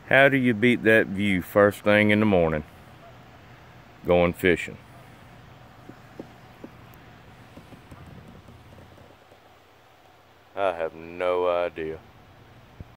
How do you beat that view first thing in the morning going fishing? I have no idea.